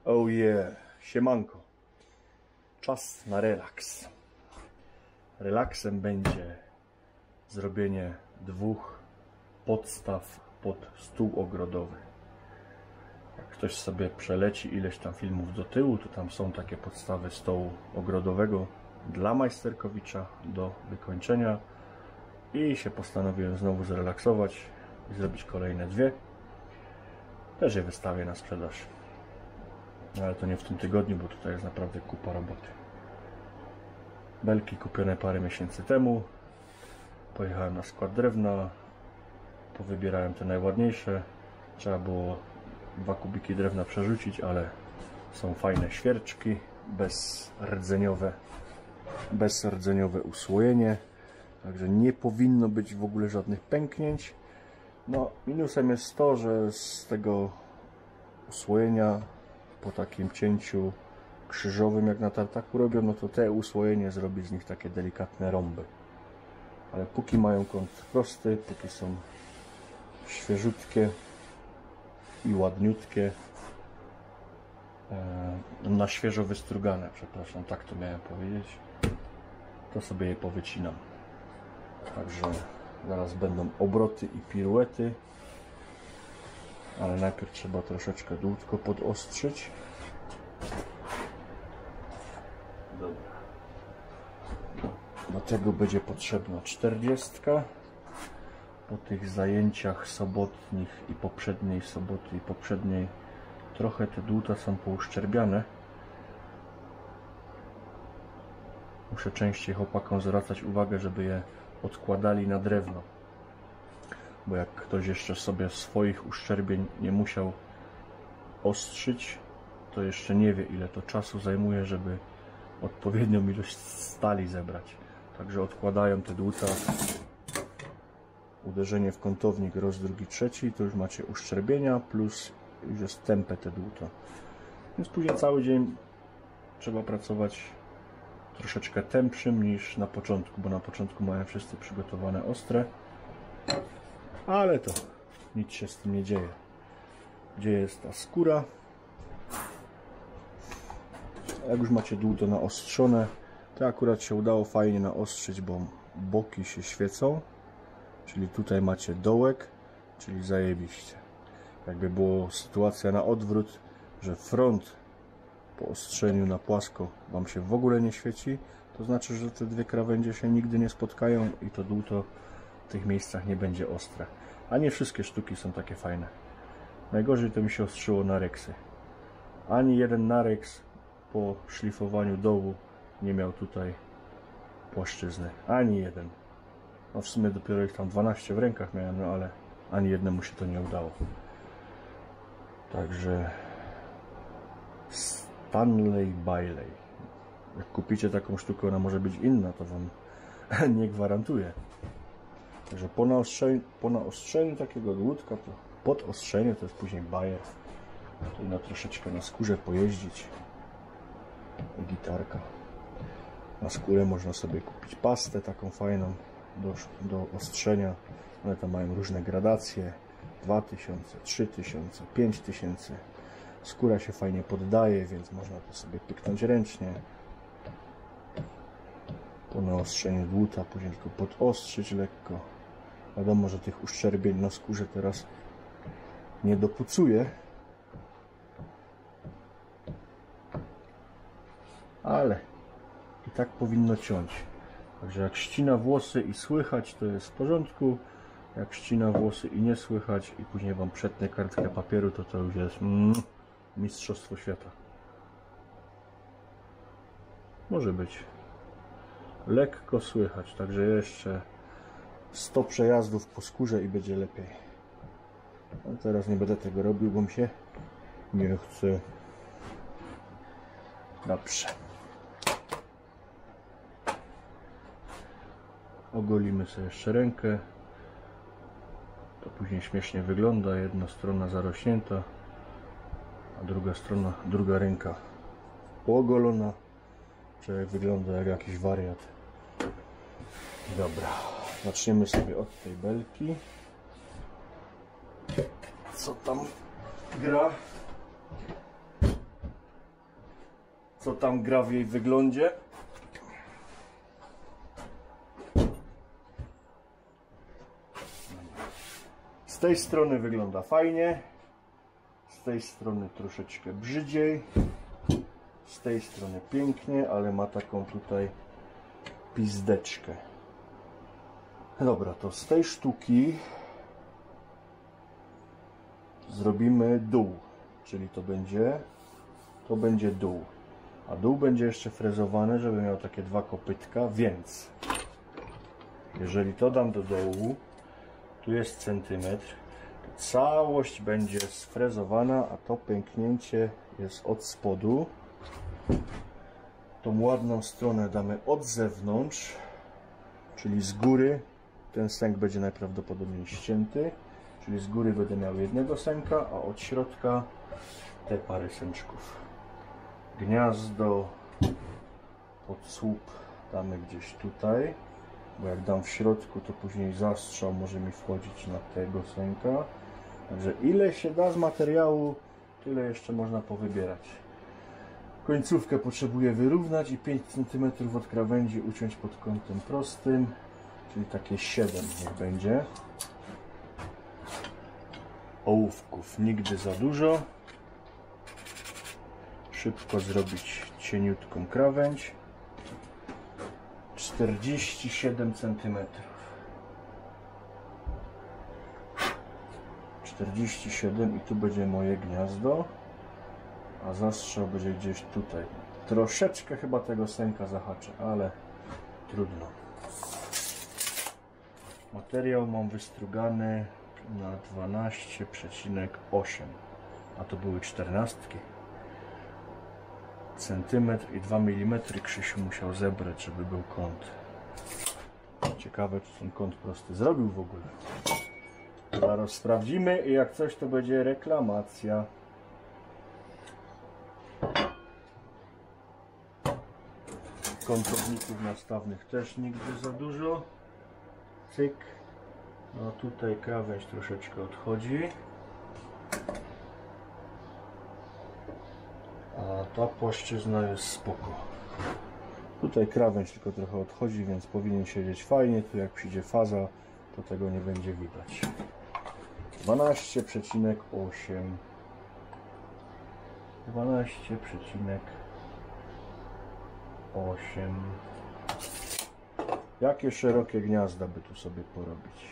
Oh yeah, siemanko. Czas na relaks. Relaksem będzie zrobienie dwóch podstaw pod stół ogrodowy. Jak ktoś sobie przeleci ileś tam filmów do tyłu, to tam są takie podstawy stołu ogrodowego dla majsterkowicza do wykończenia i się postanowiłem znowu zrelaksować i zrobić kolejne dwie. Też je wystawię na sprzedaż. Ale to nie w tym tygodniu, bo tutaj jest naprawdę kupa roboty. Belki kupione parę miesięcy temu. Pojechałem na skład drewna. Powybierałem te najładniejsze. Trzeba było 2 kubiki drewna przerzucić, ale są fajne świerczki. Bezrdzeniowe usłojenie. Także nie powinno być w ogóle żadnych pęknięć. No, minusem jest to, że z tego usłojenia po takim cięciu krzyżowym, jak na tartaku robią, no to te usłojenie zrobi z nich takie delikatne rąby. Ale póki mają kąt prosty, póki są świeżutkie i ładniutkie, na świeżo wystrugane, przepraszam, tak to miałem powiedzieć, to sobie je powycinam. Także zaraz będą obroty i piruety, ale najpierw trzeba troszeczkę dłutko podostrzyć. Dobra. Do tego będzie potrzebna 40. Po tych zajęciach sobotnich i poprzedniej soboty i poprzedniej trochę te dłuta są pouszczerbiane. Muszę częściej chłopakom zwracać uwagę, żeby je odkładali na drewno. Bo jak ktoś jeszcze sobie swoich uszczerbień nie musiał ostrzyć, to jeszcze nie wie, ile to czasu zajmuje, żeby odpowiednią ilość stali zebrać. Także odkładają te dłuta. Uderzenie w kątownik raz, drugi, trzeci, to już macie uszczerbienia, plus już jest tępe te dłuta. Więc później cały dzień trzeba pracować troszeczkę tępszym niż na początku, bo na początku mają wszyscy przygotowane ostre. Ale to nic się z tym nie dzieje. Gdzie jest ta skóra? Jak już macie dłuto naostrzone, to akurat się udało fajnie naostrzyć, bo boki się świecą. Czyli tutaj macie dołek, czyli zajebiście. Jakby była sytuacja na odwrót, że front po ostrzeniu na płasko Wam się w ogóle nie świeci, to znaczy, że te dwie krawędzie się nigdy nie spotkają i to dłuto w tych miejscach nie będzie ostre. A nie wszystkie sztuki są takie fajne. Najgorzej to mi się ostrzyło na reksy. Ani jeden nareks po szlifowaniu dołu nie miał tutaj płaszczyzny. Ani jeden. No w sumie dopiero ich tam 12 w rękach miałem, no ale ani jednemu się to nie udało. Także Stanley Bailey. Jak kupicie taką sztukę, ona może być inna, to Wam nie gwarantuję. Także po naostrzeniu takiego dłutka, to podostrzeniu to jest później bajer. Tu na troszeczkę na skórze pojeździć. Gitarka. Na skórę można sobie kupić pastę taką fajną do ostrzenia. One tam mają różne gradacje. 2000, 3000, 5000. Skóra się fajnie poddaje, więc można to sobie pyknąć ręcznie. Po naostrzeniu dłuta później tylko podostrzyć lekko. Wiadomo, że tych uszczerbień na skórze teraz nie dopucuję. Ale i tak powinno ciąć. Także jak ścina włosy i słychać, to jest w porządku. Jak ścina włosy i nie słychać i później Wam przetnę kartkę papieru, to już jest mistrzostwo świata. Może być. Lekko słychać, także jeszcze 100 przejazdów po skórze i będzie lepiej. Ale teraz nie będę tego robił, bo mi się nie chce. Dobrze. Ogolimy sobie jeszcze rękę. To później śmiesznie wygląda. Jedna strona zarośnięta, a druga ręka poogolona. Człowiek wygląda jak jakiś wariat. Dobra, zaczniemy sobie od tej belki. Co tam gra? co tam gra w jej wyglądzie. Z tej strony wygląda fajnie, z tej strony troszeczkę brzydziej, z tej strony pięknie, ale ma taką tutaj pizdeczkę. Dobra, to z tej sztuki zrobimy dół, czyli to będzie dół, a dół będzie jeszcze frezowany, żeby miał takie dwa kopytka, więc jeżeli to dam do dołu, tu jest centymetr, to całość będzie sfrezowana, a to pęknięcie jest od spodu. Tą ładną stronę damy od zewnątrz, czyli z góry. Ten sęk będzie najprawdopodobniej ścięty, czyli z góry będę miał jednego sęka, a od środka te parę sęczków. Gniazdo pod słup damy gdzieś tutaj, bo jak dam w środku, to później zastrzał może mi wchodzić na tego sęka. Także ile się da z materiału, tyle jeszcze można powybierać. Końcówkę potrzebuję wyrównać i 5 cm od krawędzi uciąć pod kątem prostym, czyli takie 7 niech będzie. Ołówków nigdy za dużo. Szybko zrobić cieniutką krawędź. 47 cm. 47 i tu będzie moje gniazdo, a zastrzał będzie gdzieś tutaj. Troszeczkę chyba tego sęka zahaczę, ale trudno. Materiał mam wystrugany na 12,8, a to były 14. Centymetr i 2 mm Krzysiu musiał zebrać, żeby był kąt. Ciekawe, czy ten kąt prosty zrobił w ogóle. Zaraz sprawdzimy i jak coś, to będzie reklamacja. Kątowników nastawnych też nigdy za dużo. Cyk. No tutaj krawędź troszeczkę odchodzi. A ta płaszczyzna jest spoko. Tutaj krawędź tylko trochę odchodzi, więc powinien siedzieć fajnie. Tu jak przyjdzie faza, to tego nie będzie widać. 12,8. 12,8. Jakie szerokie gniazda by tu sobie porobić?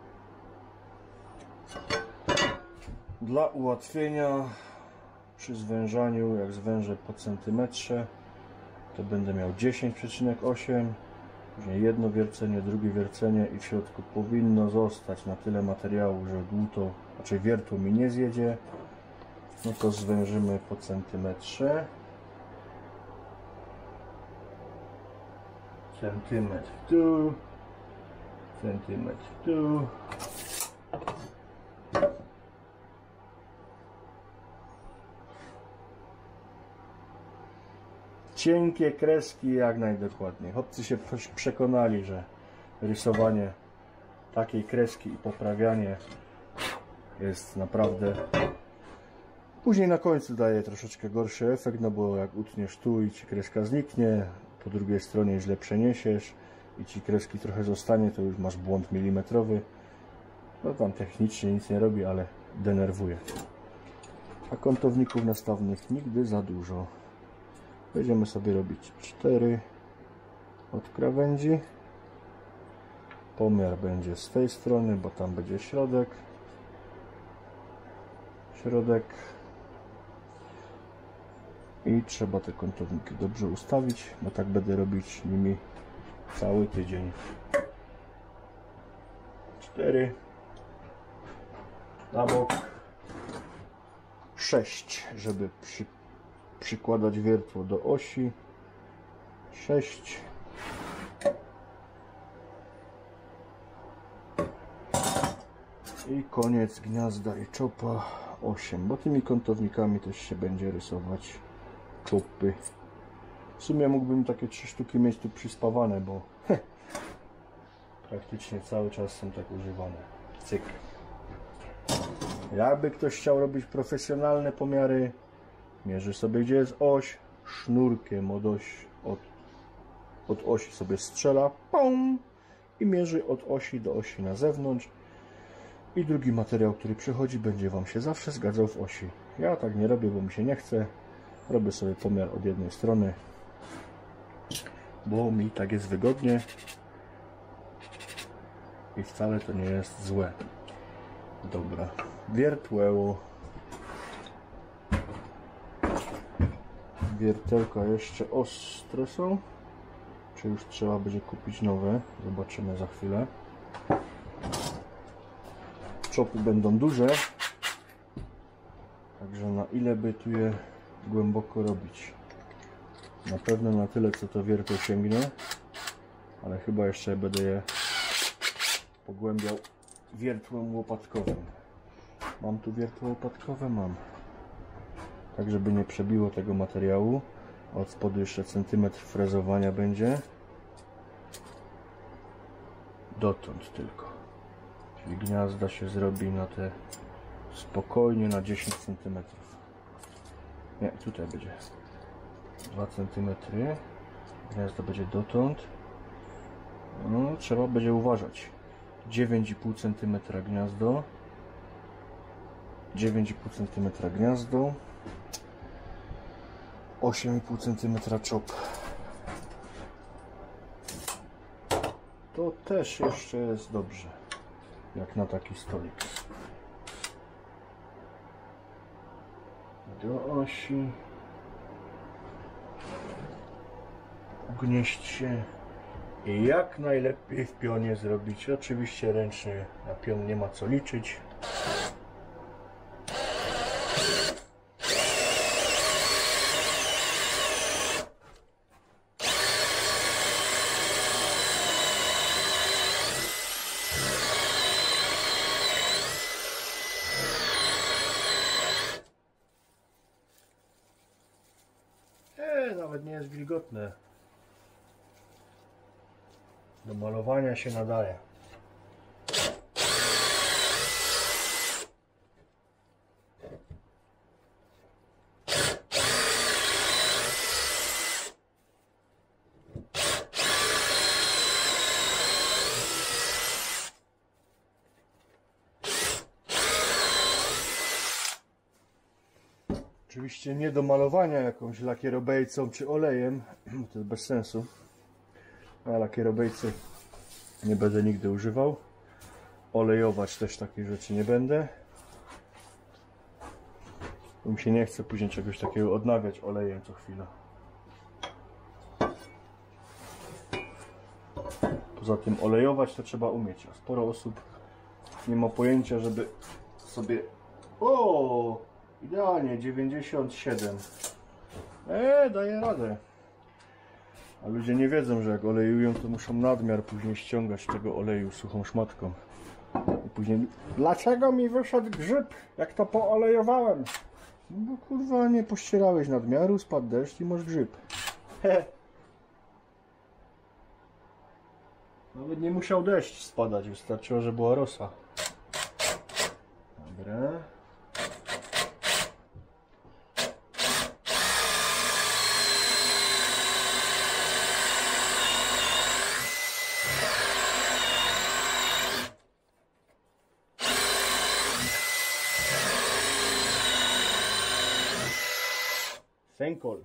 Dla ułatwienia przy zwężaniu, jak zwężę po centymetrze, to będę miał 10,8, później jedno wiercenie, drugie wiercenie i w środku powinno zostać na tyle materiału, że dłuto, znaczy wiertło mi nie zjedzie. No to zwężymy po centymetrze. Centymetr tu, centymetr tu. Cienkie kreski jak najdokładniej. Chłopcy się przekonali, że rysowanie takiej kreski i poprawianie jest naprawdę... Później na końcu daje troszeczkę gorszy efekt, no bo jak utniesz tu i ci kreska zniknie, po drugiej stronie źle przeniesiesz i ci kreski trochę zostanie, to już masz błąd milimetrowy. No tam technicznie nic nie robi, ale denerwuje. A kątowników nastawnych nigdy za dużo. Będziemy sobie robić 4 od krawędzi. Pomiar będzie z tej strony, bo tam będzie środek. I trzeba te kątowniki dobrze ustawić, bo tak będę robić nimi cały tydzień. 4 na bok, 6, żeby przykładać wiertło do osi, 6 i koniec gniazda i czopa 8, bo tymi kątownikami też się będzie rysować czopy. W sumie mógłbym takie 3 sztuki mieć tu przyspawane, bo praktycznie cały czas są tak używane. Cyk. Jakby ktoś chciał robić profesjonalne pomiary, mierzy sobie gdzie jest oś, sznurkiem od osi sobie strzela, pum, i mierzy od osi do osi na zewnątrz. I drugi materiał, który przychodzi, będzie Wam się zawsze zgadzał w osi. Ja tak nie robię, bo mi się nie chce. Robię sobie pomiar od jednej strony, bo mi tak jest wygodnie i wcale to nie jest złe. Dobra, wiertło. Wiertełka jeszcze ostre są, czy już trzeba będzie kupić nowe? Zobaczymy za chwilę. Czopy będą duże, także na ile by tu je głęboko robić? Na pewno na tyle, co to wiertło sięgnie, ale chyba jeszcze będę je pogłębiał wiertłem łopatkowym. Mam tu wiertło łopatkowe? Mam. Tak, żeby nie przebiło tego materiału. Od spodu jeszcze centymetr frezowania będzie. Dotąd tylko. Czyli gniazda się zrobi na te spokojnie na 10 cm. Nie, tutaj będzie 2 cm. Gniazdo będzie dotąd. No, trzeba będzie uważać. 9,5 cm gniazdo. 9,5 cm gniazdo. 8,5 cm czop. To też jeszcze jest dobrze, jak na taki stolik. Do osi ugnieść się i jak najlepiej w pionie zrobić. Oczywiście ręcznie na pion nie ma co liczyć. Nawet nie jest wilgotne. Do malowania się nadaje. Oczywiście nie do malowania jakąś lakierobejcą czy olejem, bo to jest bez sensu. A lakierobejcy nie będę nigdy używał. Olejować też takich rzeczy nie będę. Bo mi się nie chce później czegoś takiego odnawiać olejem co chwilę. Poza tym olejować to trzeba umieć, a sporo osób nie ma pojęcia, żeby sobie... O! Idealnie, 97. Daje radę. A ludzie nie wiedzą, że jak olejują, to muszą nadmiar później ściągać tego oleju suchą szmatką. I później, dlaczego mi wyszedł grzyb, jak to poolejowałem? No bo kurwa nie pościerałeś nadmiaru, spadł deszcz i masz grzyb. Nawet nie musiał deszcz spadać, wystarczyło, że była rosa. Dobra. Senkol.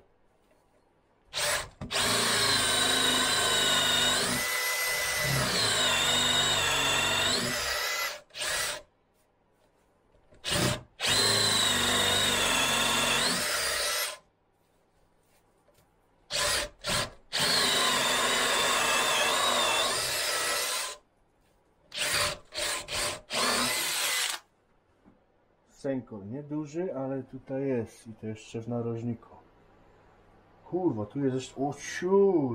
Senkol, nieduży, ale tutaj jest i to jeszcze w narożniku. Kurwa, tu jest jeszcze... O ciul!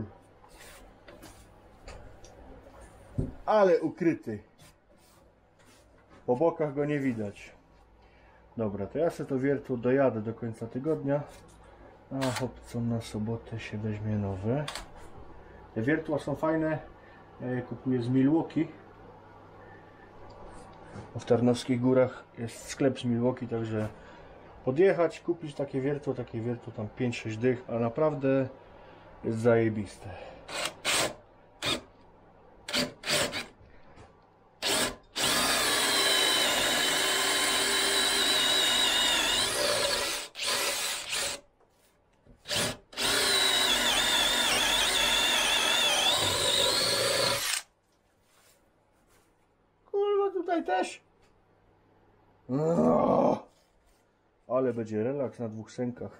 Ale ukryty. Po bokach go nie widać. Dobra, to ja sobie to wiertło dojadę do końca tygodnia. A chłopcom na sobotę się weźmie nowe. Te wiertła są fajne. Ja je kupuję z Milwaukee. W Tarnowskich Górach jest sklep z Milwaukee, także podjechać, kupić takie wiertło tam 5-6 dych, a naprawdę jest zajebiste. Kurwa, tutaj też. Ale będzie relaks na dwóch sękach.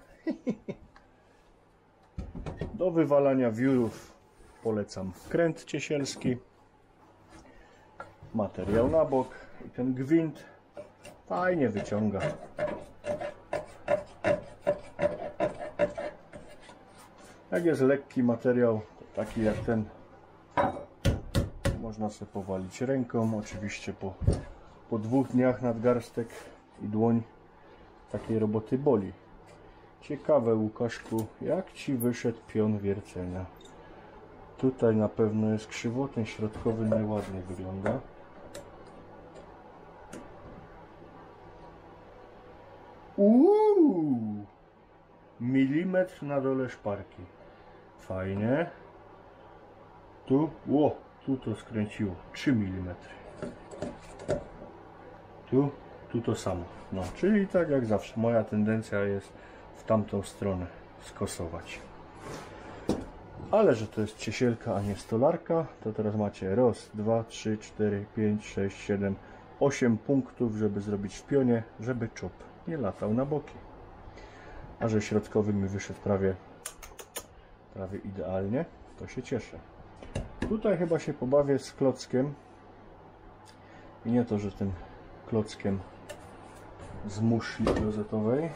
Do wywalania wiórów polecam wkręt ciesielski, materiał na bok i ten gwint fajnie wyciąga. Jak jest lekki materiał, taki jak ten, można sobie powalić ręką. Oczywiście po 2 dniach nadgarstek i dłoń takiej roboty boli. Ciekawe, Łukaszku, jak Ci wyszedł pion wiercenia? Tutaj na pewno jest krzywo, ten środkowy najładniej wygląda. Milimetr na dole szparki. Fajnie. Tu to skręciło 3 mm. Tu to samo. No, czyli tak jak zawsze, moja tendencja jest w tamtą stronę skosować. Ale że to jest ciesielka, a nie stolarka, to teraz macie raz, 2, 3, 4, 5, 6, 7, 8 punktów, żeby zrobić w pionie, żeby czop nie latał na boki. A że środkowy mi wyszedł prawie idealnie, to się cieszę. Tutaj chyba się pobawię z klockiem. I nie to, że tym klockiem z muszli klozetowej,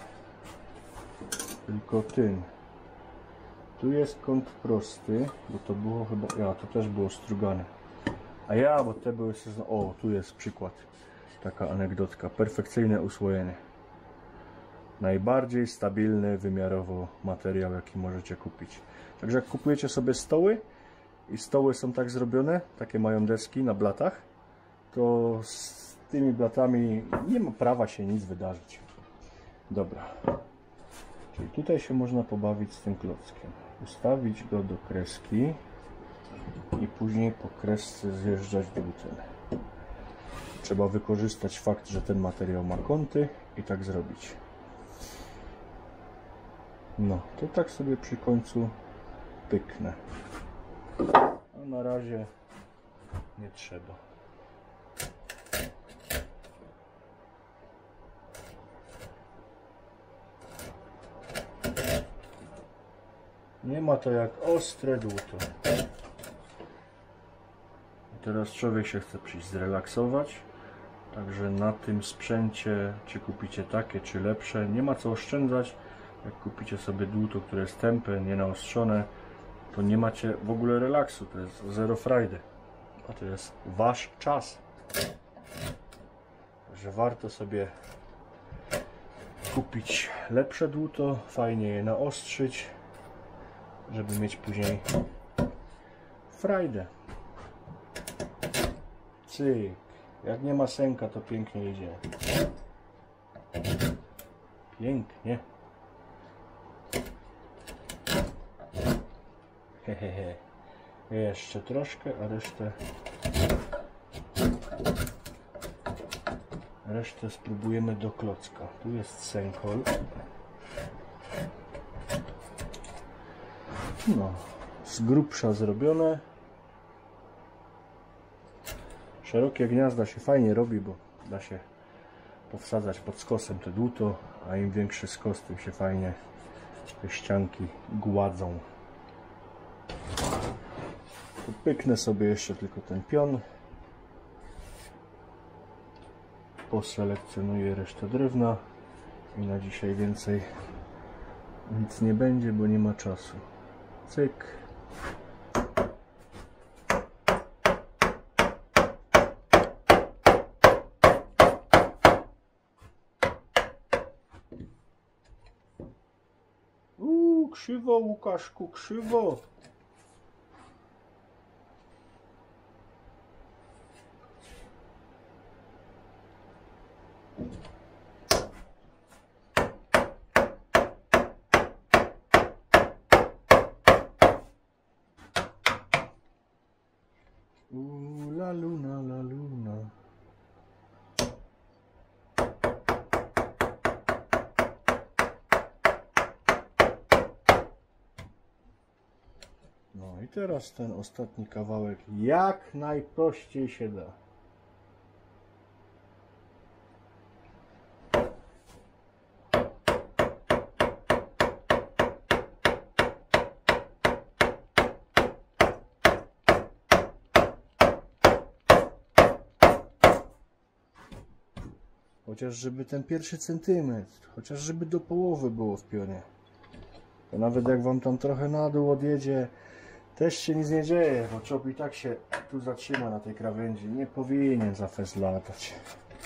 tylko tym. Tu jest kąt prosty, bo to było chyba, to też było strugane. Bo te były, tu jest przykład, taka anegdotka, perfekcyjne usłojenie. Najbardziej stabilny wymiarowo materiał, jaki możecie kupić. Także jak kupujecie sobie stoły i stoły są tak zrobione, takie mają deski na blatach, to z tymi blatami nie ma prawa się nic wydarzyć. Dobra. Czyli tutaj się można pobawić z tym klockiem. Ustawić go do kreski i później po kresce zjeżdżać dłutem. Trzeba wykorzystać fakt, że ten materiał ma kąty i tak zrobić. No, to tak sobie przy końcu pyknę. A na razie nie trzeba. Nie ma to jak ostre dłuto. Teraz człowiek się chce przyjść zrelaksować. Także na tym sprzęcie, czy kupicie takie, czy lepsze, nie ma co oszczędzać. Jak kupicie sobie dłuto, które jest tępe, nienaostrzone, to nie macie w ogóle relaksu. To jest zero frajdy. A to jest wasz czas. Także warto sobie kupić lepsze dłuto, fajnie je naostrzyć, żeby mieć później frajdę. Cyk. Jak nie ma sęka, to pięknie idzie. Pięknie. Hehehe. Jeszcze troszkę, a resztę spróbujemy do klocka. Tu jest sękol. No, z grubsza zrobione. Szerokie gniazda się fajnie robi, bo da się powsadzać pod skosem te dłuto, a im większy skos, tym się fajnie te ścianki gładzą. Tu pyknę sobie jeszcze tylko ten pion. Poselekcjonuję resztę drewna i na dzisiaj więcej nic nie będzie, bo nie ma czasu. Cyk. Krzywo, Łukaszku, krzywo. La luna, la luna. No i teraz ten ostatni kawałek jak najprościej się da. Chociaż żeby ten pierwszy centymetr, chociaż żeby do połowy było w pionie. To nawet jak wam tam trochę na dół odjedzie, też się nic nie dzieje, bo czop i tak się tu zatrzyma na tej krawędzi. Nie powinien za fest latać.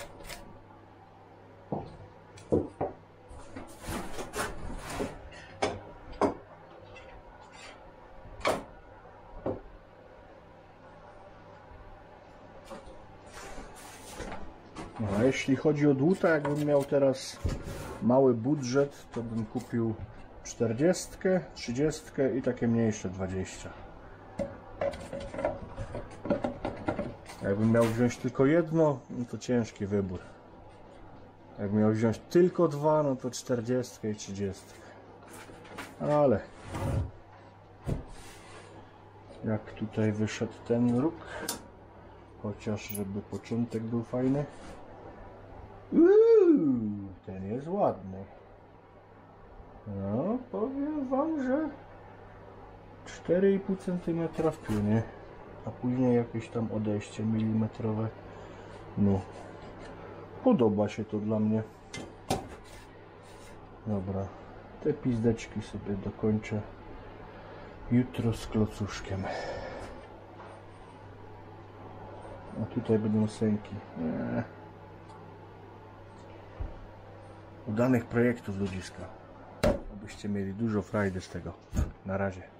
No, a jeśli chodzi o dłuta, jakbym miał teraz mały budżet, to bym kupił 40, 30 i takie mniejsze 20. Jakbym miał wziąć tylko jedno, no to ciężki wybór. Jakbym miał wziąć tylko dwa, no to 40 i 30. Ale jak tutaj wyszedł ten róg, chociaż żeby początek był fajny. Ten jest ładny. No, powiem wam, że 4,5 cm w pionie, a później jakieś tam odejście milimetrowe. No, podoba się to dla mnie. Dobra, te pizdeczki sobie dokończę jutro z klocuszkiem. A tutaj będą sęki. Udanych projektów ludziska. Abyście mieli dużo frajdy z tego. Na razie.